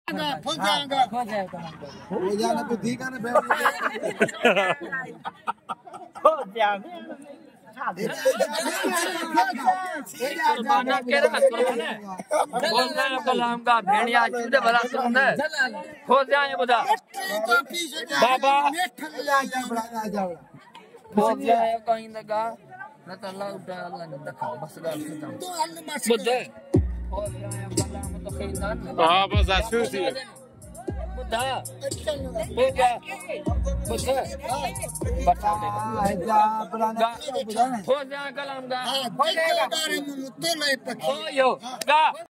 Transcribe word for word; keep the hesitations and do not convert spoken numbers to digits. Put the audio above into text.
full जाएगा हो जाने पे ठीक है ना बैठ हो जाने कुर्बाना के रहा कुर्बाना बोल रहे हैं कलाम का भेड़िया चूड़े भला सुंदर हो जाए बुधा बाबा हो जाए कहीं लगा न तो अल्लाह उठा अल्लाह ने देखा बस गाल खत्म बुधा हो जाए कलाम तो खैदान हां बस आशु सी बुधा बुधा बुधा बचा दे हो जाए कलाम का हो जाएगा तो नहीं पक्की हो यो गा